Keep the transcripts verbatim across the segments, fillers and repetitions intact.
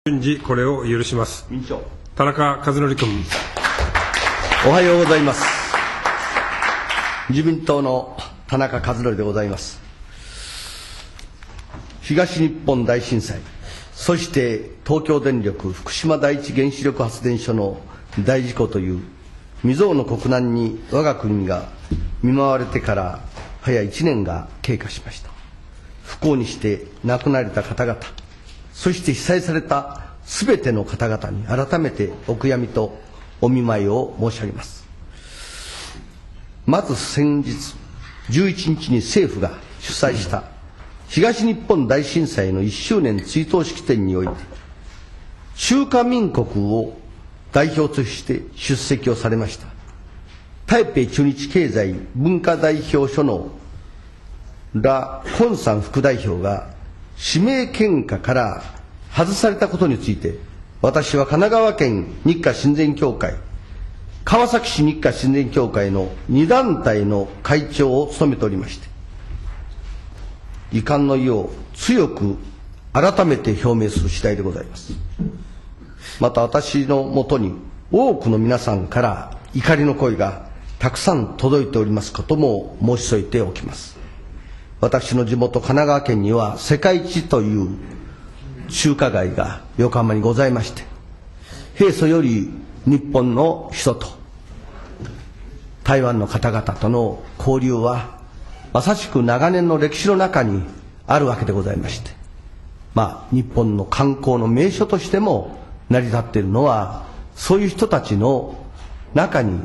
順次これを許します。田中和則君。 おはようございます。自民党の田中和則でございます。東日本大震災、そして東京電力福島第一原子力発電所の大事故という未曾有の国難に我が国が見舞われてから早いちねんが経過しました。不幸にして亡くなられた方々、そして被災されたすべての方々に改めてお悔やみとお見舞いを申し上げます。まず先日じゅういちにちに政府が主催した東日本大震災のいっしゅうねん追悼式典において、中華民国を代表として出席をされました台北駐日経済文化代表所の羅根山副代表が指名献花から外されたことについて、私は神奈川県日華親善協会、川崎市日華親善協会のに団体の会長を務めておりまして、遺憾の意を強く改めて表明する次第でございます。また私のもとに多くの皆さんから怒りの声がたくさん届いておりますことも申し添えておきます。私の地元神奈川県には世界一という中華街が横浜にございまして、平素より日本の人と台湾の方々との交流はまさしく長年の歴史の中にあるわけでございまして、まあ、日本の観光の名所としても成り立っているのは、そういう人たちの中に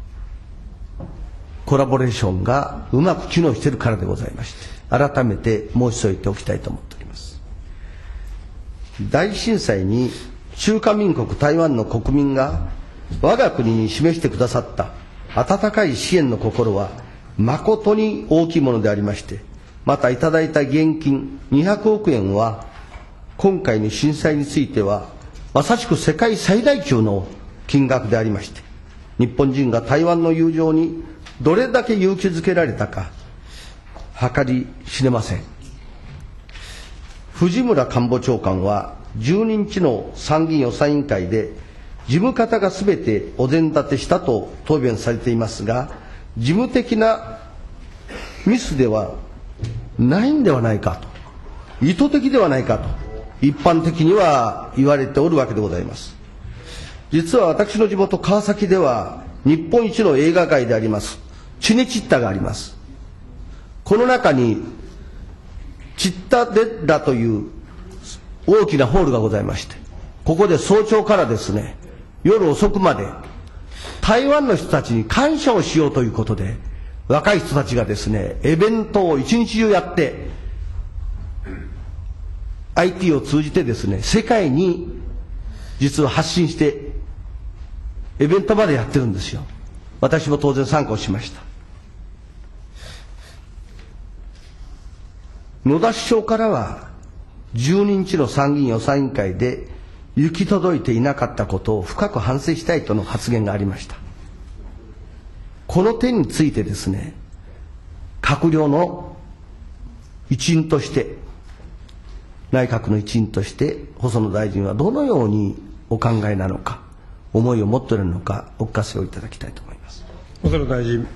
コラボレーションがうまく機能しているからでございまして、改めて申し添えておきたいと思っております。大震災に中華民国台湾の国民が我が国に示してくださった温かい支援の心は誠に大きいものでありまして、またいただいた現金にひゃくおくえんは今回の震災についてはまさしく世界最大級の金額でありまして、日本人が台湾の友情にどれだけ勇気づけられたか計り知れません。藤村官房長官はじゅうににちの参議院予算委員会で事務方がすべてお膳立てしたと答弁されていますが、事務的なミスではないんではないかと、意図的ではないかと一般的には言われておるわけでございます。実は私の地元川崎では日本一の映画街でありますチネチッタがあります。この中にチッタデッラという大きなホールがございまして、ここで早朝からですね、夜遅くまで台湾の人たちに感謝をしようということで、若い人たちがですね、イベントを一日中やって アイティー を通じてですね、世界に実は発信してイベントまでやってるんですよ。私も当然参加をしました。野田首相からはじゅうににちの参議院予算委員会で行き届いていなかったことを深く反省したいとの発言がありました。この点についてですね、閣僚の一員として、内閣の一員として細野大臣はどのようにお考えなのか、思いを持っているのか、お聞かせをいただきたいと思います。 細野大臣。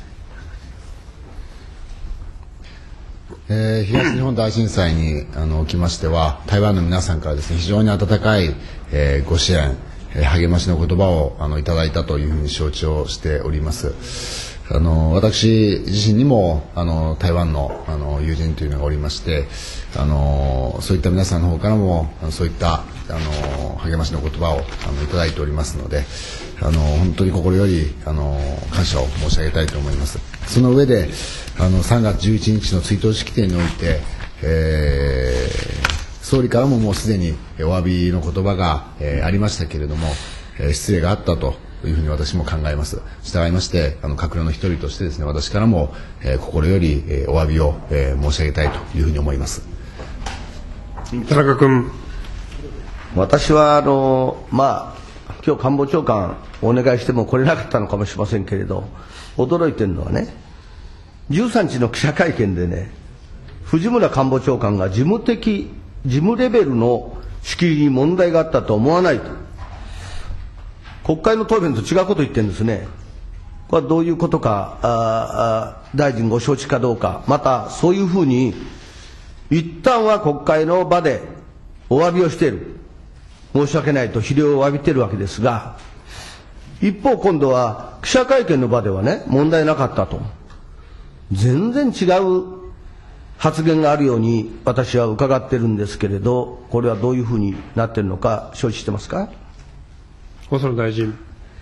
えー、東日本大震災にあのおきましては、台湾の皆さんからですね、非常に温かい、えー、ご支援、えー、励ましの言葉をあのいただいたというふうに承知をしております。あの私自身にもあの台湾のあの友人というのがおりまして、あのそういった皆さんの方からもあのそういったあの励ましの言葉をあのいただいておりますので、あの本当に心よりあの感謝を申し上げたいと思います。その上であのさんがつじゅういちにちの追悼式典において、えー、総理からももうすでにお詫びの言葉が、えー、ありましたけれども、えー、失礼があったというふうに私も考えます。従いまして、あの閣僚の一人としてですね、私からも、えー、心より、えー、お詫びを、えー、申し上げたいというふうに思います。 田中君。 私はあのまあ今日官房長官お願いしても来れなかったのかもしれませんけれど、驚いてるのはね、じゅうさんにちの記者会見でね、藤村官房長官が事務的事務レベルのしきりに問題があったとは思わないと、国会の答弁と違うことを言ってるんですね。これはどういうことか、ああ大臣ご承知かどうか、またそういうふうに、一旦は国会の場でお詫びをしている、申し訳ないと非礼を詫びているわけですが、一方、今度は記者会見の場ではね、問題なかったと、全然違う発言があるように私は伺ってるんですけれど、これはどういうふうになっているのか、承知してますか。 細野大臣。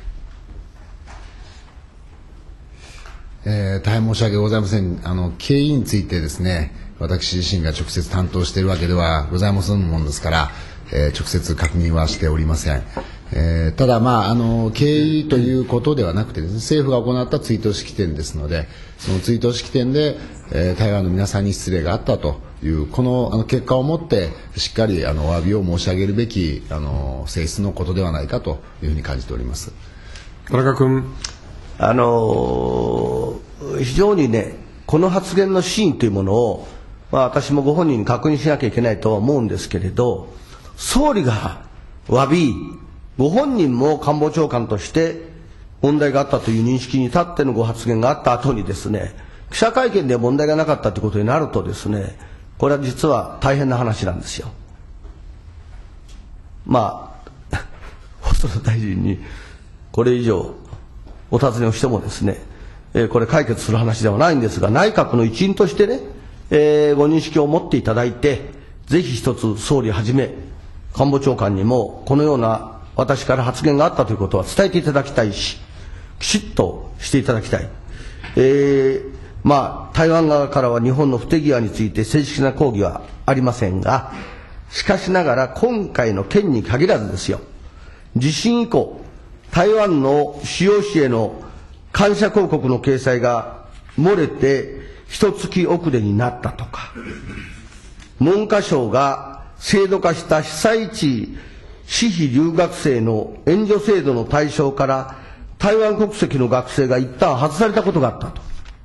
えー、大変申し訳ございません。あの経緯についてですね、私自身が直接担当しているわけではございませんものですから、えー、直接確認はしておりません。えー、ただ、まあ、あの経緯ということではなくてですね、政府が行った追悼式典ですので、その追悼式典で、えー、台湾の皆さんに失礼があったというこの、あの結果をもってしっかりあのお詫びを申し上げるべきあの性質のことではないかというふうに感じております。 田中君。 あのー、非常にね、この発言の真意というものを、まあ、私もご本人に確認しなきゃいけないとは思うんですけれど、総理が詫び、ご本人も官房長官として問題があったという認識に立ってのご発言があった後にですね、記者会見で問題がなかったということになるとですね、これは実は大変な話なんですよ。まあ細野大臣にこれ以上お尋ねをしてもですね、えー、これ解決する話ではないんですが、内閣の一員としてね、えー、ご認識を持っていただいて、ぜひ一つ総理はじめ官房長官にもこのような私から発言があったということは伝えていただきたいし、きちっとしていただきたい。えー、まあ台湾側からは日本の不手際について正式な抗議はありませんが、しかしながら今回の件に限らずですよ、地震以降台湾の主要紙への感謝広告の掲載が漏れて一月遅れになったとか、文科省が制度化した被災地私費留学生の援助制度の対象から台湾国籍の学生が一旦外されたことがあったと。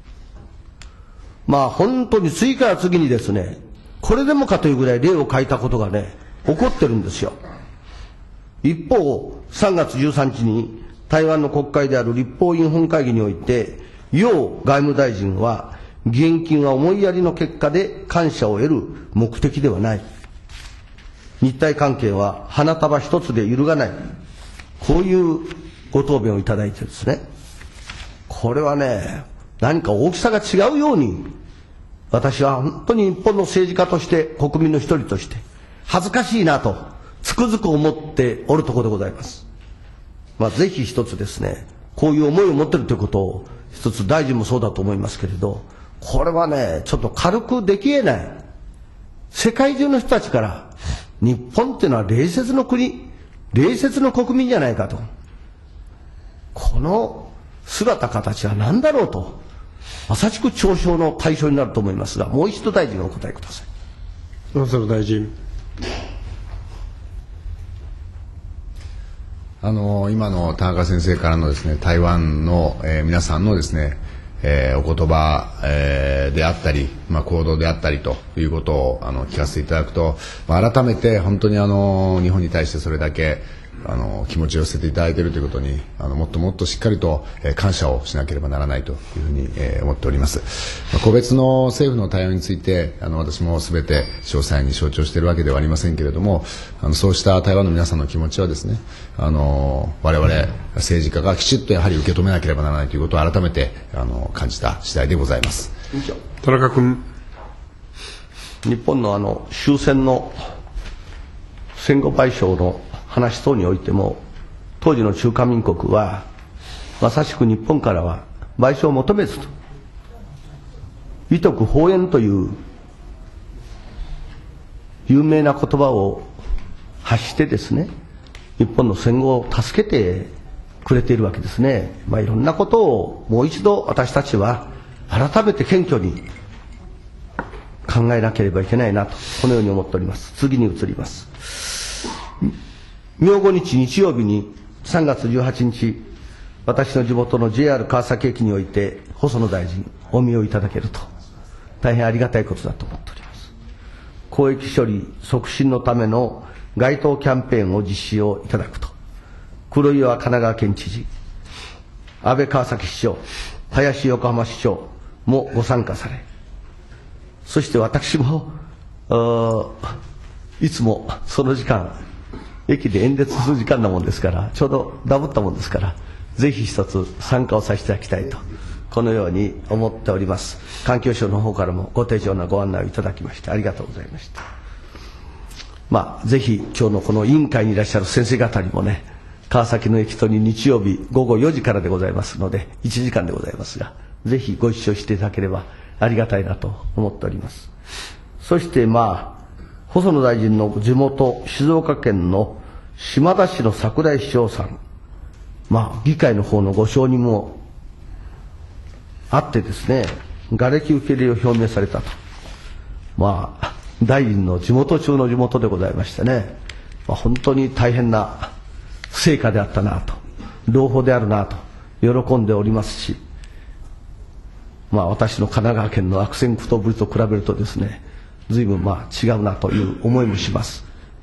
まあ本当に次から次にですね、これでもかというぐらい例を変えたことがね、起こってるんですよ。一方、さんがつじゅうさんにちに台湾の国会である立法院本会議において、楊外務大臣は、義援金は思いやりの結果で感謝を得る目的ではない。日台関係は花束一つで揺るがない。こういうご答弁をいただいてですね、これはね、何か大きさが違うように、私は本当に日本の政治家として、国民の一人として、恥ずかしいなと、つくづく思っておるところでございます。まあ、ぜひ一つですね、こういう思いを持っているということを、一つ大臣もそうだと思いますけれど、これはね、ちょっと軽くできえない。世界中の人たちから、日本っていうのは礼節の国、礼節の国民じゃないかと。この姿形は何だろうと、まさしく嘲笑の対象になると思いますが、もう一度大臣お答えください。 細野大臣。 あの今の田中先生からのですね、台湾の、えー、皆さんのですね、えー、お言葉、えー、であったり、まあ、行動であったりということをあの聞かせていただくと、まあ、改めて本当にあの日本に対してそれだけあの気持ちを寄せていただいているということに、あのもっともっとしっかりと、えー、感謝をしなければならないというふうに、えー、思っております。まあ、個別の政府の対応についてあの私もすべて詳細に承知をしているわけではありませんけれども、あのそうした台湾の皆さんの気持ちはですね、あの我々政治家がきちっとやはり受け止めなければならないということを改めてあの感じた次第でございます。 田中君。 日本のあの終戦の戦後賠償の話等においても、当時の中華民国はまさしく日本からは賠償を求めずと、遺徳方縁という有名な言葉を発してですね、日本の戦後を助けてくれているわけですね。まあ、いろんなことをもう一度私たちは改めて謙虚に考えなければいけないなと、このように思っております。次に移ります。明後日日曜日にさんがつじゅうはちにち、私の地元の ジェイアール 川崎駅において細野大臣お見をいただけると、大変ありがたいことだと思っております。公益処理促進のための街頭キャンペーンを実施をいただくと、黒岩神奈川県知事、安倍川崎市長、林横浜市長もご参加され、そして私もいつもその時間、駅で演説する時間なもんですから、ちょうどダブったもんですから、ぜひ一つ参加をさせていただきたいと、このように思っております。環境省の方からもご丁重なご案内をいただきましてありがとうございました。まあ、ぜひ今日のこの委員会にいらっしゃる先生方にもね、川崎の駅とに日曜日午後よじからでございますので、いちじかんでございますが、ぜひご一緒していただければありがたいなと思っております。そしてまあ、細野大臣の地元、静岡県の島田市の櫻井市長さん、まあ、議会の方のご承認もあってですね、瓦礫受け入れを表明されたと。まあ、大臣の地元中の地元でございましてね、まあ、本当に大変な成果であったなと、朗報であるなと喜んでおりますし、まあ、私の神奈川県の悪戦苦闘ぶりと比べるとですね、随分まあ違うなという思いもします。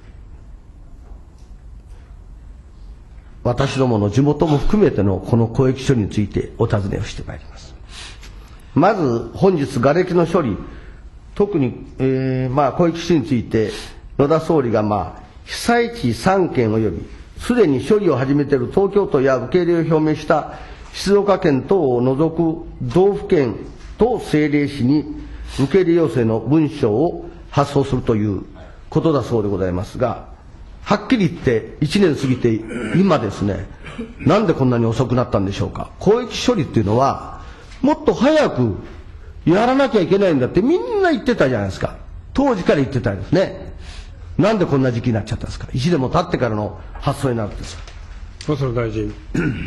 私どもの地元も含めてのこの公益処理についてお尋ねをしてまいります。まず本日、瓦礫の処理、特に、えー、まあ公益処理について野田総理がまあ被災地さんけん及びすでに処理を始めている東京都や受け入れを表明した静岡県等を除く道府県と政令市に受け入れ要請の文書を発送するということだそうでございますが、はっきり言っていちねん過ぎて今ですね、なんでこんなに遅くなったんでしょうか。公益処理っていうのはもっと早くやらなきゃいけないんだってみんな言ってたじゃないですか。当時から言ってたんですね。なんでこんな時期になっちゃったんですか。いちねんも経ってからの発送になるんですか。 細野大臣。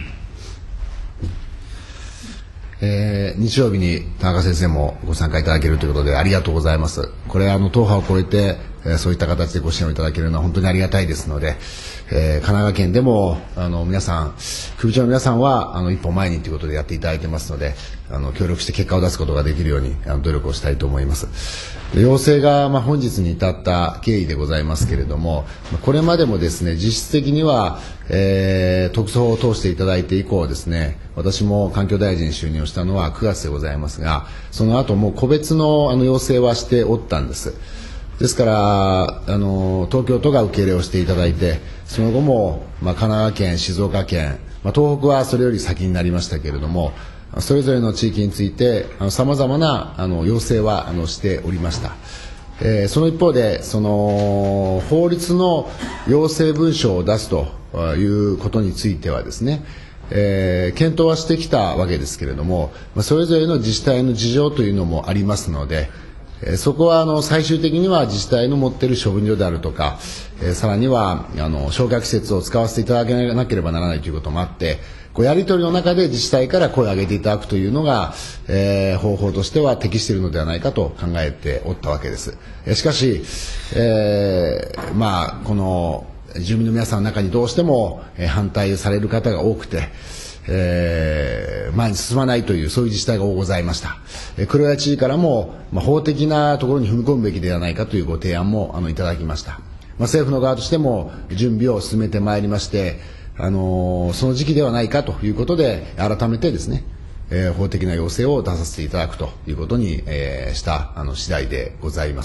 えー、日曜日に田中先生もご参加いただけるということでありがとうございます。これはあの党派を超えて、えー、そういった形でご支援をいただけるのは本当にありがたいですので、えー、神奈川県でもあの皆さん、首長の皆さんはあの一歩前にということでやっていただいてますので、あの協力して結果を出すことができるようにあの努力をしたいと思います。要請が、まあ、本日に至った経緯でございますけれども、これまでもですね、実質的には、えー、特措法を通していただいて以降ですね、私も環境大臣に就任をしたのはくがつでございますが、その後も個別のあの要請はしておったんです。ですからあの東京都が受け入れをしていただいて、その後も、まあ、神奈川県、静岡県、まあ、東北はそれより先になりましたけれども、それぞれの地域についてさまざまなあの要請はあのしておりました。えー、その一方でその法律の要請文書を出すということについてはですね、えー、検討はしてきたわけですけれども、それぞれの自治体の事情というのもありますので、えー、そこはあの最終的には自治体の持っている処分場であるとか、えー、さらにはあの焼却施設を使わせていただけなければならないということもあって、こうやり取りの中で自治体から声を上げていただくというのが、えー、方法としては適しているのではないかと考えておったわけです。えー、しかし、えーまあ、この住民の皆さんの中にどうしても反対される方が多くて、えー、前に進まないというそういう自治体がございました。えー、黒谷知事からも、まあ、法的なところに踏み込むべきではないかというご提案もあのいただきました。まあ、政府の側としても準備を進めてまいりまして、あのー、その時期ではないかということで改めてですね、えー、法的な要請を出させていただくということに、えー、したあの次第でございます。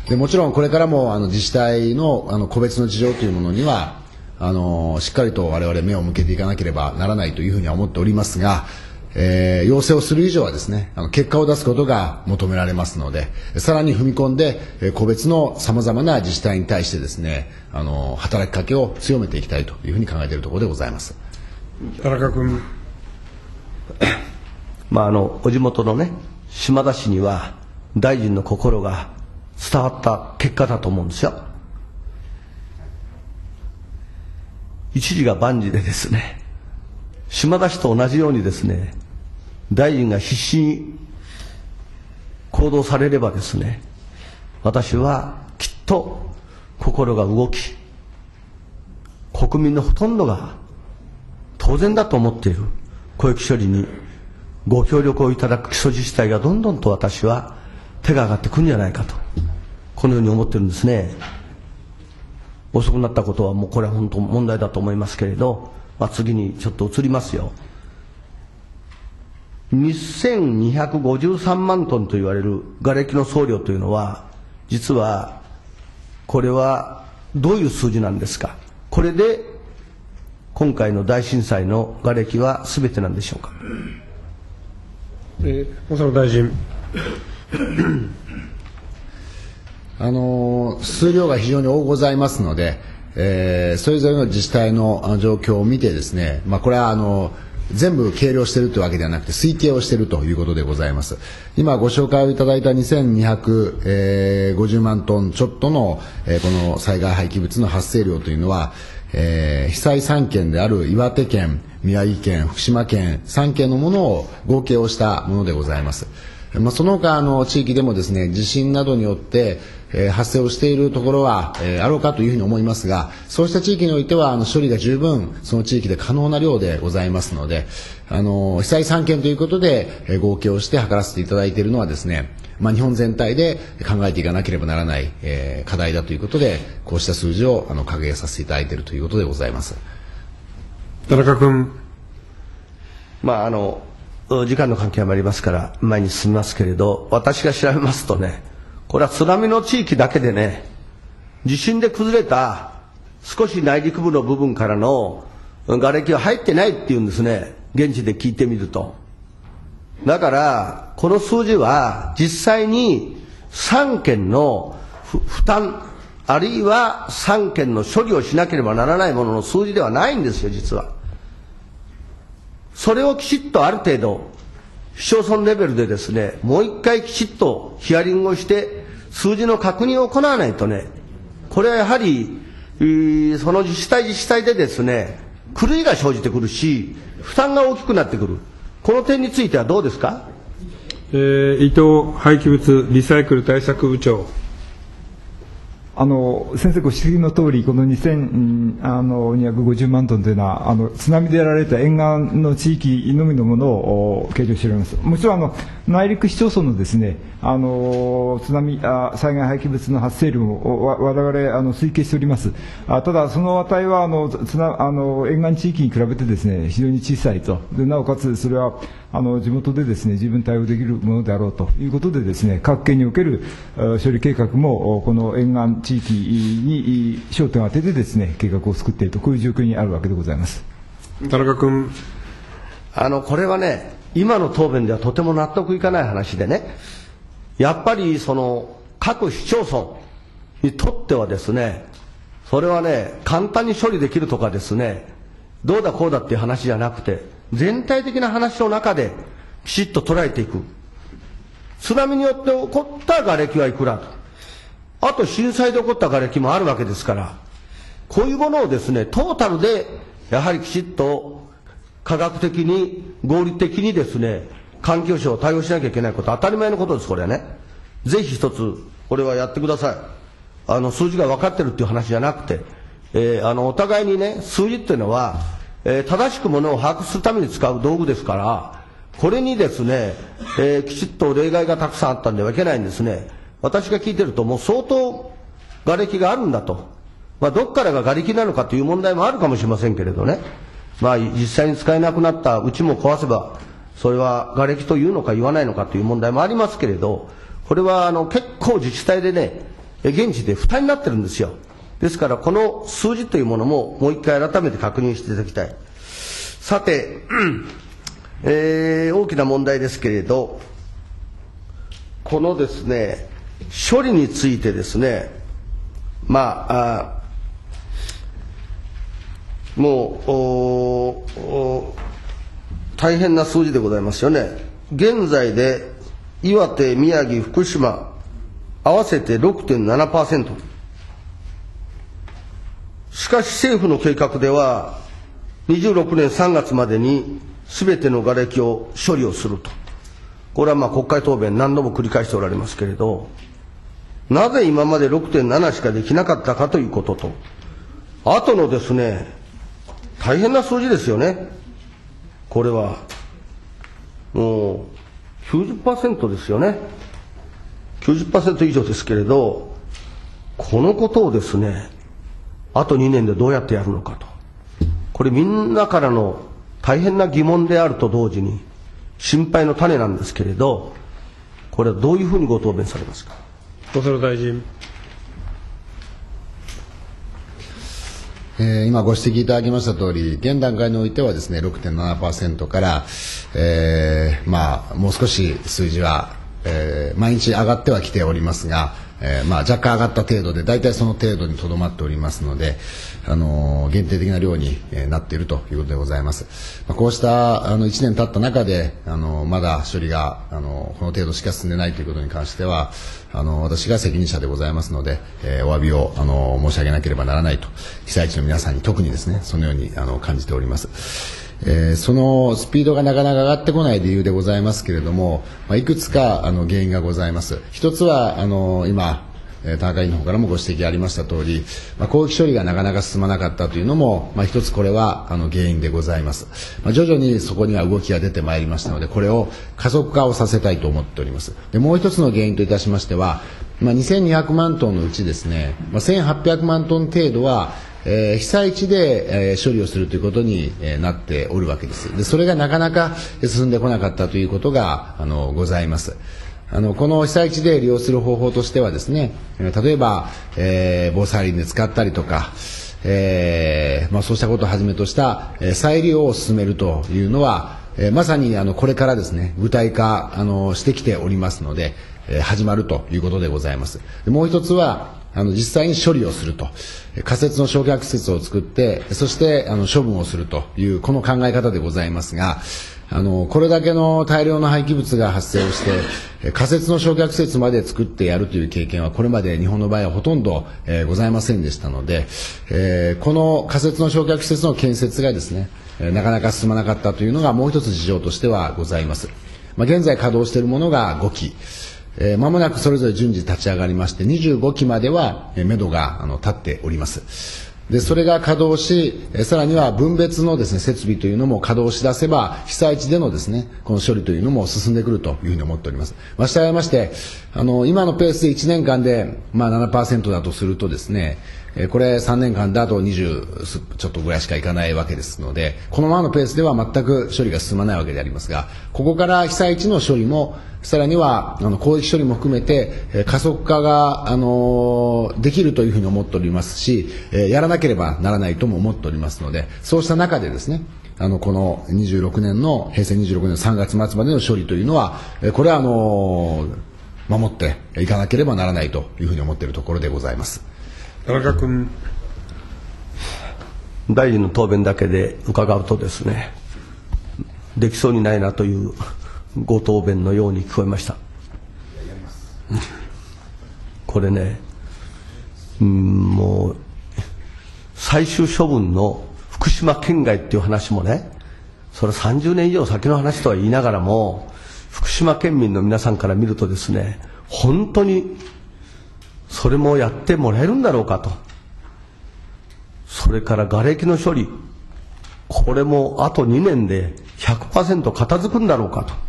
でもちろんこれからもあの自治体の、あの個別の事情というものにはあのしっかりと我々目を向けていかなければならないというふうには思っておりますが、えー、要請をする以上はですね、あの結果を出すことが求められますので、さらに踏み込んで、えー、個別のさまざまな自治体に対してですね、あの働きかけを強めていきたいというふうに考えているところでございます。 田中君。 まあ、あのお地元のね、島田市には大臣の心が伝わった結果だと思うんですよ。一時が万事でですね、島田市と同じようにですね、大臣が必死に行動されればですね、私はきっと心が動き、国民のほとんどが当然だと思っている公益処理にご協力をいただく基礎自治体がどんどんと私は手が上がってくるんじゃないかと、このように思ってるんですね。 遅くなったことは、もうこれは本当問題だと思いますけれど、まあ、次にちょっと移りますよ。にせんにひゃくごじゅうさんまんトンと言われる瓦礫の総量というのは、実はこれはどういう数字なんですか。これで今回の大震災の瓦礫はすべてなんでしょうか。 えー、大阪大臣。 あの数量が非常に多ございますので、えー、それぞれの自治体の状況を見てですね、まあ、これはあの全部計量しているというわけではなくて推計をしているということでございます。今ご紹介をいただいたにせんにひゃくごじゅうまんトンちょっとの、えー、この災害廃棄物の発生量というのは、えー、被災さんけんである岩手県、宮城県、福島県さんけんのものを合計をしたものでございます。まあ、その他の地域でもですね、地震などによって、えー、発生をしているところは、えー、あろうかというふうに思いますが、そうした地域においてはあの処理が十分その地域で可能な量でございますので、あの被災さんけんということで、えー、合計をして測らせていただいているのはですね、まあ、日本全体で考えていかなければならない、えー、課題だということで、こうした数字をあの掲げさせていただいているということでございます。 田中君。 まああの時間の関係もありますから前に進みますけれど、私が調べますとね、これは津波の地域だけでね、地震で崩れた少し内陸部の部分からの瓦礫は入ってないっていうんですね、現地で聞いてみると。だからこの数字は実際にさんけんの負担、あるいはさんけんの処理をしなければならないものの数字ではないんですよ、実は。それをきちっとある程度市町村レベルでですね、もう一回きちっとヒアリングをして数字の確認を行わないとね、これはやはりその自治体自治体でですね、狂いが生じてくるし、負担が大きくなってくる。この点についてはどうですか。 えー、伊藤廃棄物リサイクル対策部長。 あの先生ご指摘の通り、このにせんにひゃくごじゅうまんトンというのはあの津波でやられた沿岸の地域のみのものを計上しております。もちろんあの内陸市町村のですね、あの津波あ災害廃棄物の発生量をわ我々あの推計しております。あただその値はあの津波あの沿岸地域に比べてですね非常に小さいと。でなおかつそれはあの地元でですね十分対応できるものであろうということでですね、各県における処理計画もこの沿岸地域に焦点を当ててですね計画を作っていると、こういう状況にあるわけでございます。 田中君。 あのこれはね、今の答弁ではとても納得いかない話でね、やっぱりその各市町村にとってはですね、それはね簡単に処理できるとかですね、どうだこうだっていう話じゃなくて、全体的な話の中できちっと捉えていく。津波によって起こった瓦礫はいくらと、あと震災で起こった瓦礫もあるわけですから、こういうものをですねトータルでやはりきちっと科学的に合理的にですね環境省を対応しなきゃいけないこと、当たり前のことです。これはね、ぜひ一つこれはやってください。あの数字が分かってるっていう話じゃなくて、えー、あのお互いにね、数字っていうのは、えー、正しくものを把握するために使う道具ですから、これにですね、えー、きちっと例外がたくさんあったんではいけないんですね。私が聞いてるともう相当瓦礫があるんだと、まあ、どっからが瓦礫なのかという問題もあるかもしれませんけれどね、まあ、実際に使えなくなったうちも壊せばそれは瓦礫というのか言わないのかという問題もありますけれど、これはあの結構自治体でね現地で負担になってるんですよ。ですからこの数字というものももう一回改めて確認していただきたい。さて、えー、大きな問題ですけれど、このですね処理についてですね、まあ、あもうおお大変な数字でございますよね。現在で岩手、宮城、福島合わせて ろくてんななパーセント。しかし政府の計画ではにじゅうろくねんさんがつまでに全ての瓦礫を処理をすると。これはまあ国会答弁何度も繰り返しておられますけれど、なぜ今まで ろくてんなな しかできなかったかということと、あとのですね大変な数字ですよね。これはもう きゅうじゅっパーセント ですよね。きゅうじゅっパーセント 以上ですけれど、このことをですねあとにねんでどうやってやるのかと、これみんなからの大変な疑問であると同時に心配の種なんですけれど、これはどういうふうにご答弁されますか。 厚労大臣。 えー、今ご指摘いただきましたとおり、現段階においてはですね ろくてんななパーセント から、えーまあ、もう少し数字は、えー、毎日上がってはきておりますが、えーまあ、若干上がった程度で大体その程度にとどまっておりますので、あのー、限定的な量に、えー、なっているということでございます。まあ、こうしたあのいちねん経った中で、あのー、まだ処理が、あのー、この程度しか進んでないということに関しては、あのー、私が責任者でございますので、えー、お詫びを、あのー、申し上げなければならないと、被災地の皆さんに特にですね、そのようにあの感じております。えー、そのスピードがなかなか上がってこない理由でございますけれども、まあ、いくつかあの原因がございます。一つはあの今田中委員の方からもご指摘ありましたとおり、まあ、広域処理がなかなか進まなかったというのも、まあ、一つこれはあの原因でございます。まあ、徐々にそこには動きが出てまいりましたので、これを加速化をさせたいと思っております。で、もう一つの原因といたしましては、まあ、にせんにひゃくまんトンのうちですね、まあ、せんはっぴゃくまんトン程度はえー、被災地で、えー、処理をするということに、えー、なっておるわけです。で、それがなかなか進んでこなかったということがあのございます。あのこの被災地で利用する方法としてはですね、例えば、えー、防災林で使ったりとか、えーまあ、そうしたことをはじめとした、えー、再利用を進めるというのは、えー、まさにあのこれからですね具体化あのしてきておりますので、えー、始まるということでございます。で、もう一つはあの実際に処理をすると、仮設の焼却施設を作って、そしてあの処分をするというこの考え方でございますが、あのこれだけの大量の廃棄物が発生をして仮設の焼却施設まで作ってやるという経験はこれまで日本の場合はほとんど、えー、ございませんでしたので、えー、この仮設の焼却施設の建設がですね、えー、なかなか進まなかったというのがもう一つ事情としてはございます。まあ、現在稼働しているものがごき、えー、間もなくそれぞれ順次立ち上がりましてにじゅうごきまでは、えー、目処があの立っております。で、それが稼働し、えー、さらには分別のですね設備というのも稼働し出せば被災地でのですねこの処理というのも進んでくるというふうに思っております。ましてあましてあの今のペースでいちねんかんで、まあ、ななパーセント だとするとですね、えー、これさんねんかんだとにじゅうちょっとぐらいしかいかないわけですので、このままのペースでは全く処理が進まないわけでありますが、ここから被災地の処理もさらにはあの広域処理も含めて、えー、加速化が、あのー、できるというふうに思っておりますし、えー、やらなければならないとも思っておりますので、そうした中でですね、あのこのにじゅうろくねんの平成にじゅうろくねんのさんがつまつまでの処理というのは、えー、これはあのー、守っていかなければならないというふうに思っているところでございます。 田中君。 大臣の答弁だけで伺うとですね、できそうにないなというご答弁のように聞こえました。これね、うん、もう最終処分の福島県外っていう話もね、それさんじゅうねん以上先の話とは言いながらも、福島県民の皆さんから見るとですね、本当にそれもやってもらえるんだろうかと。それから瓦礫の処理、これもあとにねんで ひゃくパーセント 片付くんだろうかと。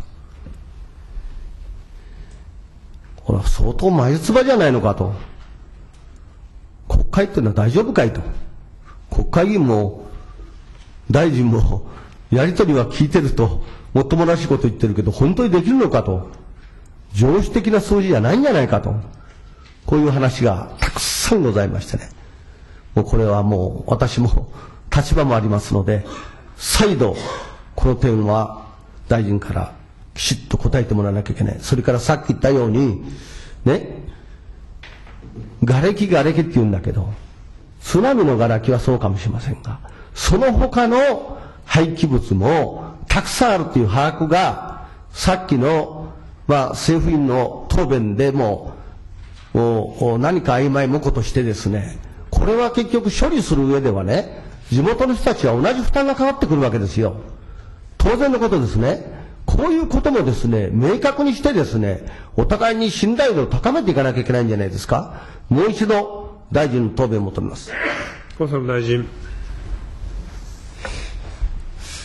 これは相当眉唾じゃないのかと。国会っていうのは大丈夫かいと。国会議員も大臣もやり取りは聞いてるともっともらしいこと言ってるけど、本当にできるのかと。常識的な数字じゃないんじゃないかと。こういう話がたくさんございましてね、もうこれはもう私も立場もありますので、再度この点は大臣からきちっと答えてもらわなきゃいけない。それからさっき言ったようにね、瓦礫瓦礫って言うんだけど、津波の瓦礫はそうかもしれませんが、その他の廃棄物もたくさんあるという把握がさっきの、まあ、政府員の答弁でも何か曖昧もことしてですね、これは結局処理する上ではね、地元の人たちは同じ負担がかかってくるわけですよ。当然のことですね。こういうこともですね、明確にしてですね、お互いに信頼度を高めていかなきゃいけないんじゃないですか。もう一度大臣の答弁を求めます。 厚労大臣。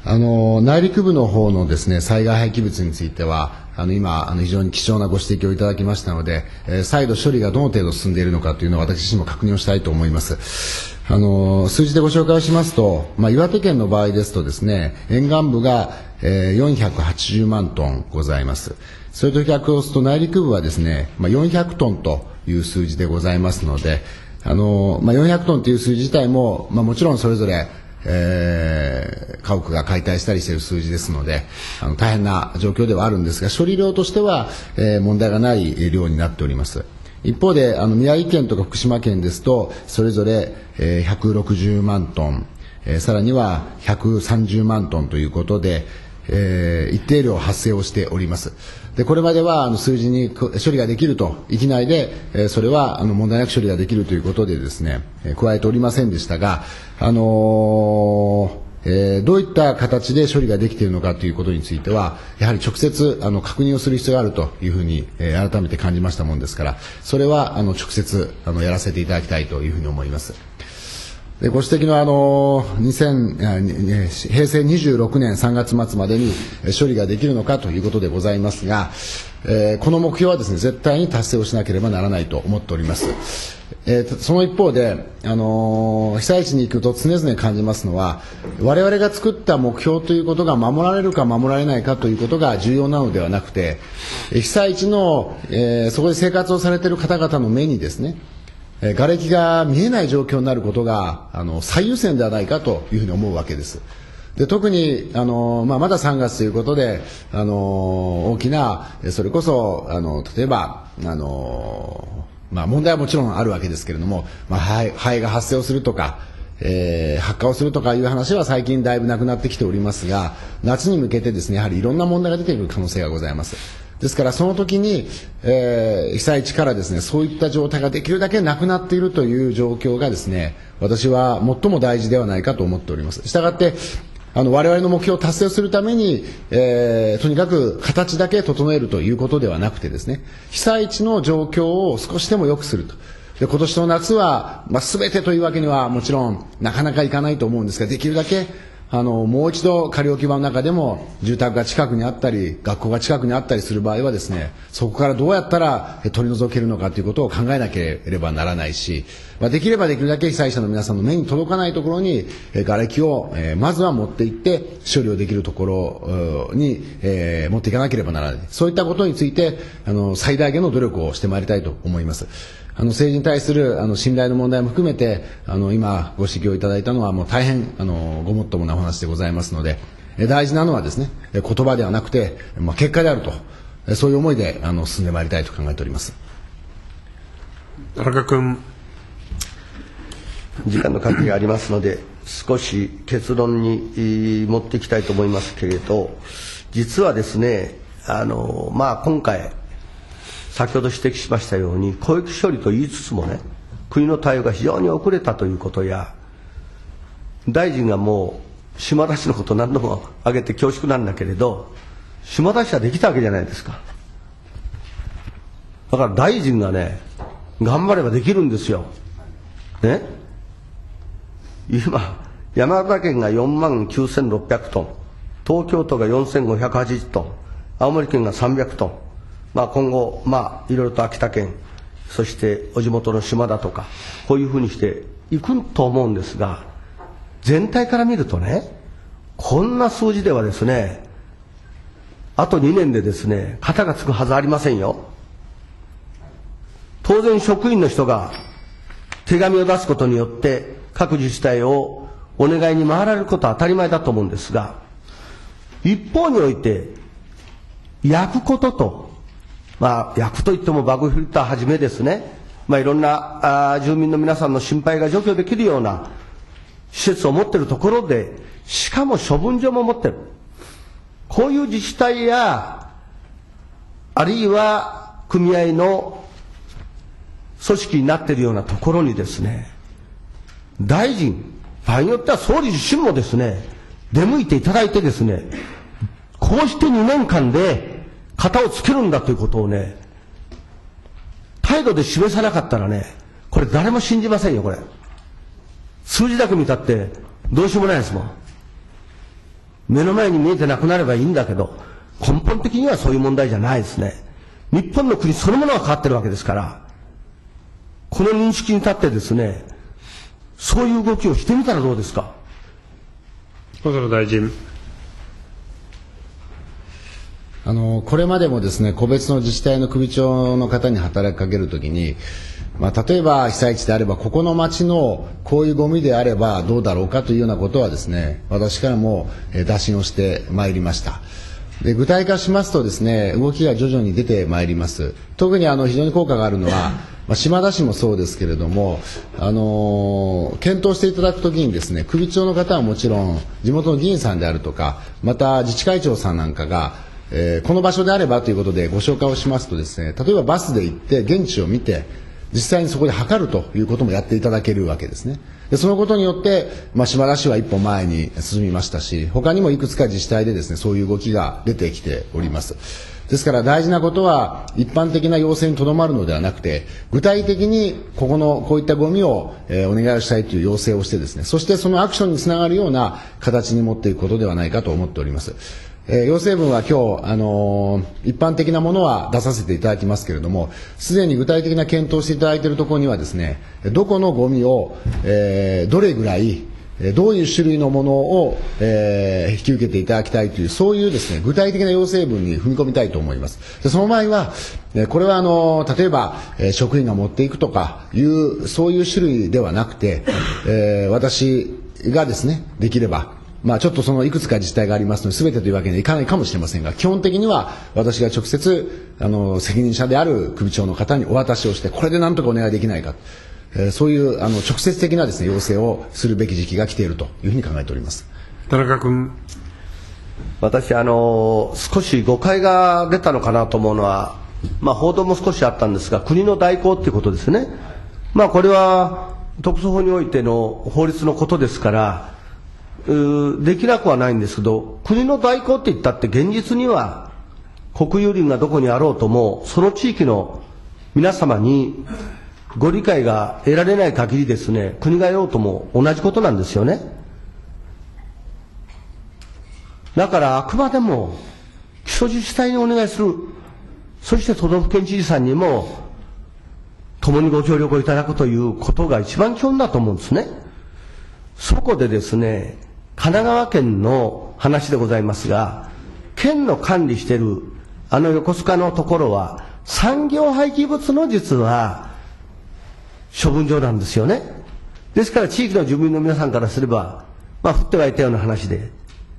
あの内陸部の方のですね災害廃棄物についてはあの今あの非常に貴重なご指摘をいただきましたので、えー、再度処理がどの程度進んでいるのかというのを私自身も確認をしたいと思います。あの数字でご紹介をしますと、まあ、岩手県の場合ですとですね沿岸部が、えー、よんひゃくはちじゅうまんトンございます。それと比較をすると内陸部はですね、まあ、よんひゃくトンという数字でございますので、あのまあ、よんひゃくトンという数字自体も、まあ、もちろんそれぞれえー、家屋が解体したりしている数字ですのであの大変な状況ではあるんですが、処理量としては、えー、問題がない量になっております。一方であの宮城県とか福島県ですとそれぞれ、えー、ひゃくろくじゅうまんトン、えー、さらにはひゃくさんじゅうまんトンということで、えー、一定量発生をしております。でこれまではあの数字に処理ができると域内で、えー、それはあの問題なく処理ができるということでですね、えー、加えておりませんでしたが、あのーえー、どういった形で処理ができているのかということについてはやはり直接あの確認をする必要があるというふうに、えー、改めて感じましたものですから、それはあの直接あのやらせていただきたいというふうに思います。でご指摘のあのにせんへいせいにじゅうろくねんさんがつまつまでに処理ができるのかということでございますが、えー、この目標はですね絶対に達成をしなければならないと思っております。えー、その一方で、あのー、被災地に行くと常々感じますのは我々が作った目標ということが守られるか守られないかということが重要なのではなくて、被災地の、えー、そこで生活をされている方々の目にですね瓦礫が見えない状況になることがあの最優先ではないかというふうに思うわけです。で特にあの、まあ、まださんがつということであの大きなそれこそあの例えばあの、まあ、問題はもちろんあるわけですけれども、まあ、肺肺が発生をするとか、えー、発火をするとかいう話は最近だいぶなくなってきておりますが、夏に向けてですねやはりいろんな問題が出てくる可能性がございます。ですからその時に、えー、被災地からですねそういった状態ができるだけなくなっているという状況がですね私は最も大事ではないかと思っております。したがってあの我々の目標を達成をするために、えー、とにかく形だけ整えるということではなくてですね被災地の状況を少しでも良くすると。で今年の夏は、まあ、全てというわけにはもちろんなかなかいかないと思うんですが、できるだけあのもう一度仮置き場の中でも住宅が近くにあったり学校が近くにあったりする場合はですねそこからどうやったら取り除けるのかということを考えなければならないし、まあ、できればできるだけ被災者の皆さんの目に届かないところに瓦礫を、えー、まずは持っていって処理をできるところに、えー、持っていかなければならない。そういったことについてあの最大限の努力をしてまいりたいと思います。あの政治に対するあの信頼の問題も含めてあの今ご指摘をいただいたのはもう大変あのごもっともなお話でございますので、大事なのはですね言葉ではなくて、まあ、結果であると、そういう思いであの進んでまいりたいと考えております。 田中君。 時間の関係がありますので少し結論に持っていきたいと思いますけれど、実はですねあの、まあ、今回先ほど指摘しましたように広域処理と言いつつもね国の対応が非常に遅れたということや、大臣がもう島田市のことを何度も挙げて恐縮なんだけれど島田市はできたわけじゃないですか。だから大臣がね頑張ればできるんですよ。ね、今山形県がよんまんきゅうせんろっぴゃくトン、東京都がよんせんごひゃくはちじゅうトン、青森県がさんびゃくトン、まあ、今後、まあ、いろいろと秋田県そしてお地元の島田とかこういうふうにしていくと思うんですが、全体から見るとねこんな数字ではですねあとにねんでですね肩がつくはずありませんよ。当然職員の人が手紙を出すことによって各自治体をお願いに回られることは当たり前だと思うんですが、一方において焼くことと、まあ、焼くといってもバグフィルターはじめですね、まあ、いろんなあ住民の皆さんの心配が除去できるような施設を持っているところで、しかも処分場も持っている、こういう自治体やあるいは組合の組織になっているようなところにですね、大臣、場合によっては総理自身もですね出向いていただいてですね、こうしてにねんかんで型をつけるんだということをね態度で示さなかったらね、これ誰も信じませんよ。これ数字だけ見たってどうしようもないですもん。 目の前に見えてなくなればいいんだけど、根本的にはそういう問題じゃないですね。日本の国そのものが変わってるわけですから、この認識に立ってですね、そういう動きをしてみたらどうですか。 細野大臣。 あのこれまでもですね、個別の自治体の首長の方に働きかけるときに、まあ、例えば被災地であれば、ここの町のこういうゴミであればどうだろうかというようなことはですね、私からも打診をしてまいりました。で具体化しますとですね、動きが徐々に出てまいります。特にあの非常に効果があるのは、まあ、島田市もそうですけれども、あのー、検討していただくときにですね、首長の方はもちろん地元の議員さんであるとか、また自治会長さんなんかが、えー、この場所であればということでご紹介をしますとですね、例えばバスで行って現地を見て実際にそこで測るということもやっていただけるわけですね。でそのことによって、まあ、島田市は一歩前に進みましたし、他にもいくつか自治体でですね、そういう動きが出てきております。ですから大事なことは一般的な要請にとどまるのではなくて、具体的にここのこういったゴミを、えー、お願いをしたいという要請をしてですね、そしてそのアクションにつながるような形に持っていくことではないかと思っております。えー、要請文は今日、あのー、一般的なものは出させていただきますけれども、すでに具体的な検討していただいているところにはですね、どこのゴミを、えー、どれぐらい、どういう種類のものを、えー、引き受けていただきたいという、そういうですね、具体的な要請文に踏み込みたいと思います。でその場合は、これはあの例えば、えー、職員が持っていくとかいう、そういう種類ではなくて、えー、私がですね、できれば、まあ、ちょっとそのいくつか自治体がありますので、すべてというわけにはいかないかもしれませんが、基本的には私が直接あの責任者である首長の方にお渡しをして、これでなんとかお願いできないか、えー、そういうあの直接的なですね、要請をするべき時期が来ているというふうに考えております。 田中君。 私あの少し誤解が出たのかなと思うのは、まあ、報道も少しあったんですが、国の代行ということですね。まあ、これは特措法においての法律のことですからできなくはないんですけど、国の代行って言ったって現実には国有林がどこにあろうとも、その地域の皆様にご理解が得られない限りですね、国がやろうとも同じことなんですよね。だからあくまでも基礎自治体にお願いする、そして都道府県知事さんにも共にご協力をいただくということが一番基本だと思うんですね。そこでですね、神奈川県の話でございますが、県の管理しているあの横須賀のところは産業廃棄物の実は処分場なんですよね。ですから地域の住民の皆さんからすれば、まあ降ってはいたような話で、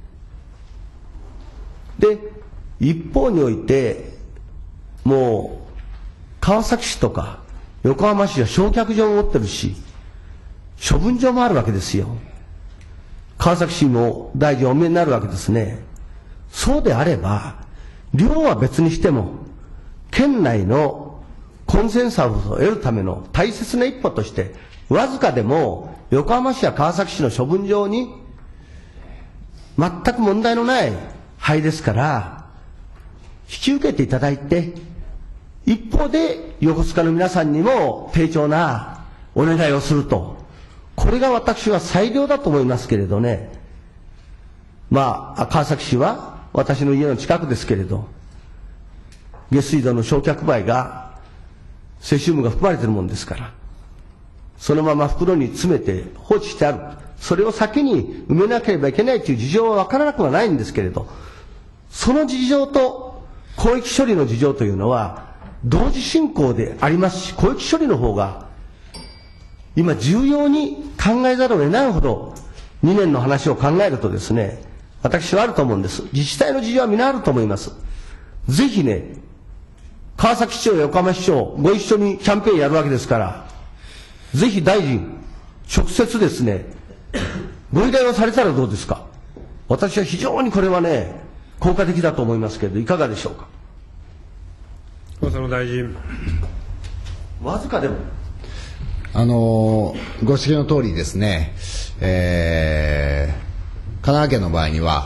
で一方においてもう川崎市とか横浜市は焼却場を持ってるし、処分場もあるわけですよ。川崎市も大臣お見えになるわけですね。そうであれば、量は別にしても、県内のコンセンサスを得るための大切な一歩として、わずかでも横浜市や川崎市の処分場に全く問題のない灰ですから、引き受けていただいて、一方で横須賀の皆さんにも丁重なお願いをすると。これが私は最良だと思いますけれどね。まあ、川崎市は私の家の近くですけれど、下水道の焼却灰が、セシウムが含まれているものですから、そのまま袋に詰めて放置してある。それを先に埋めなければいけないという事情は分からなくはないんですけれど、その事情と広域処理の事情というのは、同時進行でありますし、広域処理の方が、今重要に考えざるを得ないほどにねんの話を考えるとですね、私はあると思うんです。自治体の事情は皆あると思います。ぜひね、川崎市長や横浜市長ご一緒にキャンペーンやるわけですから、ぜひ大臣直接ですね、ご依頼をされたらどうですか。私は非常にこれはね、効果的だと思いますけれど、いかがでしょうか。 細野大臣。 わずかでもあのー、ご指摘の通りですね、えー、神奈川県の場合には、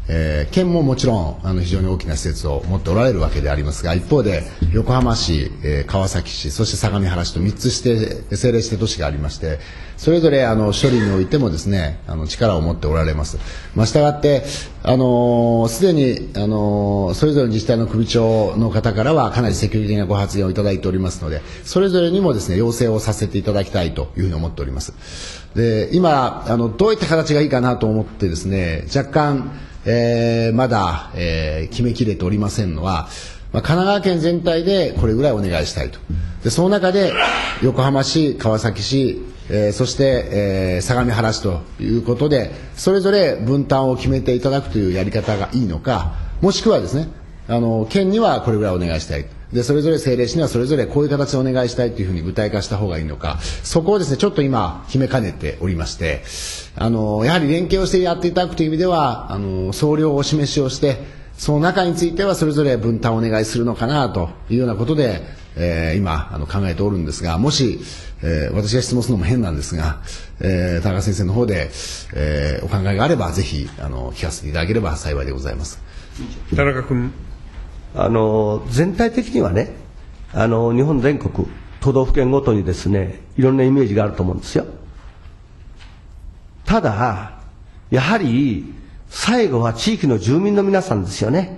えー、県ももちろんあの非常に大きな施設を持っておられるわけでありますが、一方で横浜市、えー、川崎市、そして相模原市とみっつして政令指定都市がありまして、それぞれあの処理においてもですね、あの力を持っておられます。まあ、したがってあのすでにあのそれぞれの自治体の首長の方からはかなり積極的なご発言をいただいておりますので、それぞれにもですね要請をさせていただきたいというふうに思っております。で、今あのどういった形がいいかなと思ってですね、若干えー、まだ、えー、決めきれておりませんのは、まあ、神奈川県全体でこれぐらいお願いしたいと。で、その中で横浜市、川崎市、えー、そして、えー、相模原市ということで、それぞれ分担を決めていただくというやり方がいいのか、もしくはですね、あの県にはこれぐらいお願いしたい。で、それぞれ政令市にはそれぞれこういう形でお願いしたいというふうに具体化した方がいいのか、そこをですね、ちょっと今決めかねておりまして、あのやはり連携をしてやっていただくという意味では、あの総量をお示しをして、その中についてはそれぞれ分担をお願いするのかなというようなことで、えー、今あの考えておるんですが、もし、えー、私が質問するのも変なんですが、えー、田中先生の方で、えー、お考えがあればぜひあの聞かせていただければ幸いでございます。 田中君。 あの全体的にはね、あの日本全国都道府県ごとにですね、いろんなイメージがあると思うんですよ。ただやはり最後は地域の住民の皆さんですよね。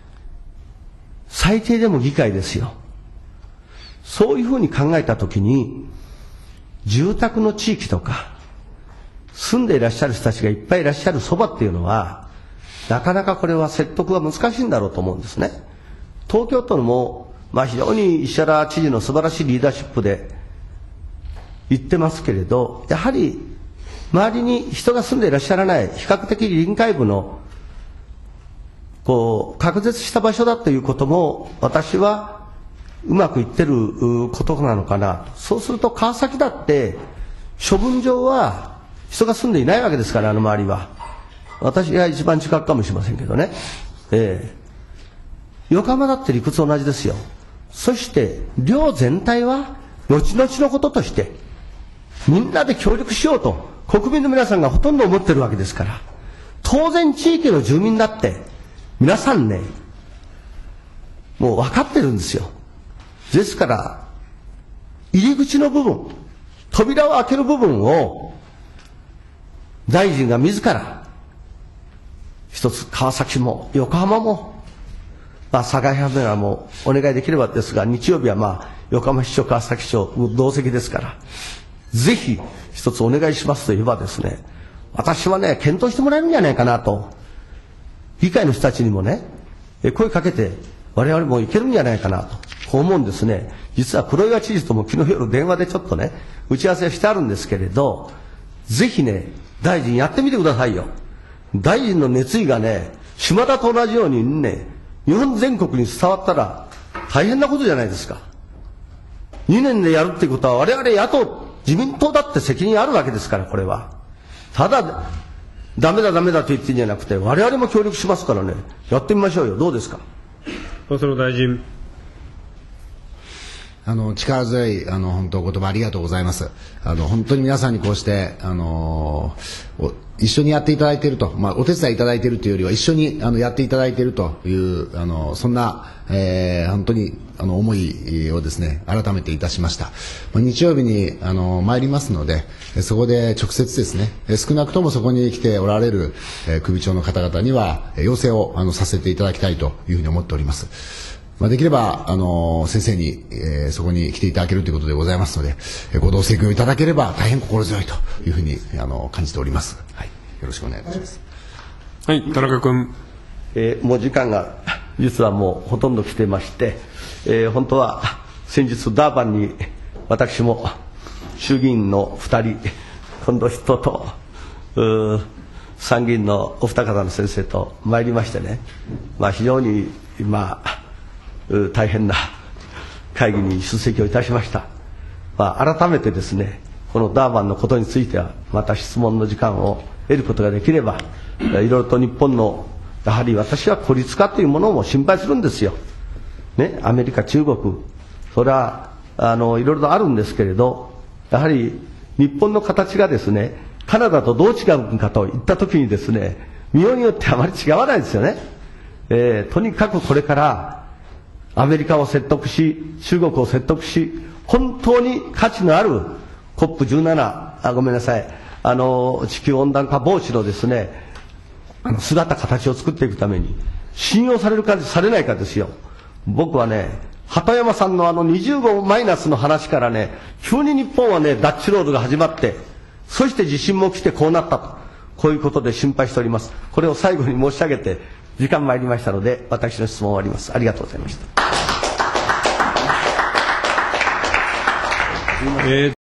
最低でも議会ですよ。そういうふうに考えたときに、住宅の地域とか住んでいらっしゃる人たちがいっぱいいらっしゃるそばっていうのは、なかなかこれは説得が難しいんだろうと思うんですね。東京都のも、まあ、非常に石原知事の素晴らしいリーダーシップで言ってますけれど、やはり周りに人が住んでいらっしゃらない比較的臨海部のこう隔絶した場所だということも、私はうまくいってることなのかなと。そうすると川崎だって処分場は人が住んでいないわけですから、あの周りは。私が一番近くかもしれませんけどね。ええ横浜だって理屈同じですよ。そして寮全体は後々のこととしてみんなで協力しようと国民の皆さんがほとんど思ってるわけですから、当然地域の住民だって皆さんね、もう分かってるんですよ。ですから入り口の部分、扉を開ける部分を大臣が自ら一つ川崎も横浜も、まあ、相模原もお願いできればですが、日曜日はまあ横浜市長、川崎市長同席ですから、ぜひ一つお願いしますと言えばですね、私はね、検討してもらえるんじゃないかなと、議会の人たちにもね、声かけて、我々もいけるんじゃないかなと、こう思うんですね。実は黒岩知事とも昨日夜電話でちょっとね、打ち合わせしてあるんですけれど、ぜひね、大臣やってみてくださいよ。大臣の熱意がね、島田と同じようにね、日本全国に伝わったら大変なことじゃないですか。にねんでやるってことは、我々野党、自民党だって責任あるわけですから、これは。ただ、ダメだダメだと言ってんじゃなくて、我々も協力しますからね、やってみましょうよ。どうですか。 厚労大臣。 あの力強いあの本当お言葉ありがとうございます。あの本当に皆さんにこうしてあのお一緒にやっていただいていると、まあ、お手伝いいただいているというよりは一緒にあのやっていただいているというあのそんな、えー、本当にあの思いをですね改めていたしました。まあ、日曜日にあの参りますので、そこで直接ですね、少なくともそこに来ておられる、えー、首長の方々には要請をあのさせていただきたいというふうに思っております。まあ、できれば、あのー、先生に、えー、そこに来ていただけるということでございますので、えー、ご同席をいただければ大変心強いというふうに、あのー、感じております。はい。よろしくお願いいたします。 はい、田中君。 えー、もう時間が実はもうほとんど来てまして、えー、本当は先日ダーバンに私も衆議院のふたり、近藤筆頭と参議院のお二方の先生と参りましてね、まあ、非常にまあ大変な会議に出席をいたしました。まあ、改めてですね、このダーバンのことについてはまた質問の時間を得ることができれば、いろいろと日本のやはり私は孤立化というものも心配するんですよ。ね、アメリカ、中国、それはあのいろいろとあるんですけれど、やはり日本の形がですね、カナダとどう違うかといったときにですね、 見ようによってあまり違わないですよね。えー、とにかくこれからアメリカを説得し、中国を説得し、本当に価値のある コップじゅうなな、あ、ごめんなさい、あの地球温暖化防止のですね、あの姿形を作っていくために信用されるかされないかですよ。僕はね、鳩山さんのあのにじゅうごマイナスの話からね、急に日本はね、ダッチロードが始まって、そして地震も来てこうなったと、こういうことで心配しております。これを最後に申し上げて時間参りましたので、私の質問を終わります。ありがとうございました。 えー